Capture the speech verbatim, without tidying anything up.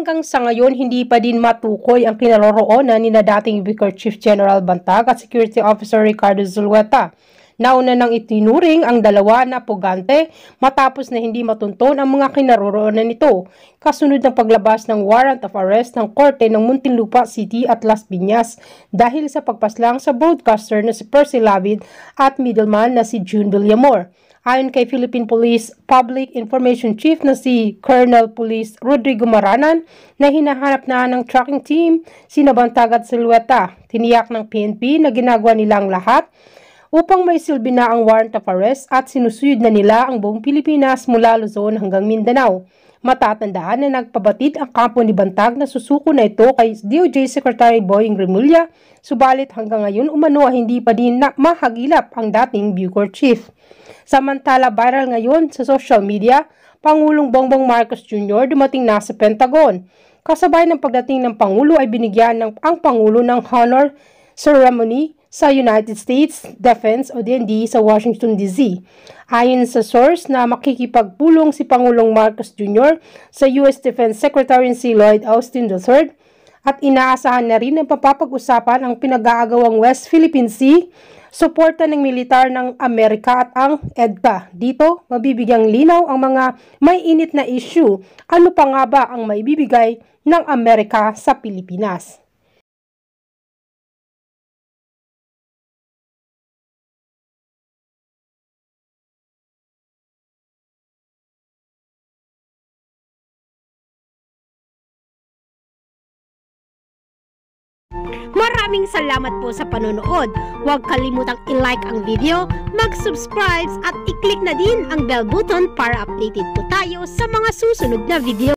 hanggang sa ngayon hindi pa din matukoy ang kinaroroonan ni na dating Vicar Chief General Bantag at Security Officer Ricardo Zulueta. Nauna nang itinuring ang dalawa na pugante matapos na hindi matunton ang mga kinaroroonan nito, kasunod ng paglabas ng warrant of arrest ng korte ng Muntinlupa City at Las Piñas dahil sa pagpaslang sa broadcaster na si Percy Lavid at middleman na si June Villamor. Ayon kay Philippine Police Public Information Chief na si Colonel Police Rodrigo Maranan na hinahanap na ng tracking team sina Bantag at Zulueta, tiniyak ng P N P na ginagawa nila ang lahat upang maisilbi na ang warrant of arrest at sinusuyod na nila ang buong Pilipinas mula Luzon hanggang Mindanao. Matatandaan na nagpabatid ang kampo ni Bantag na susuko na ito kay D O J Secretary Boying Remulla, subalit hanggang ngayon umano hindi pa din na mahagilap ang dating Bucor Chief. Samantala, viral ngayon sa social media, Pangulong Bongbong Marcos Junior dumating na sa Pentagon. Kasabay ng pagdating ng Pangulo ay binigyan ng ang Pangulo ng honor ceremony sa United States Defense o D N D sa Washington D C. Ayon sa source na makikipagpulong si Pangulong Marcos Junior sa U S Defense Secretary si Lloyd Austin the third at inaasahan na rin ang papapag-usapan ang pinag-aagawang West Philippine Sea, suporta ng militar ng Amerika at ang EDCA. Dito, mabibigyang linaw ang mga may init na issue. Ano pa nga ba ang maibibigay ng Amerika sa Pilipinas? Maraming salamat po sa panonood. Huwag kalimutang i-like ang video, mag-subscribe at i-click na din ang bell button para updated po tayo sa mga susunod na video.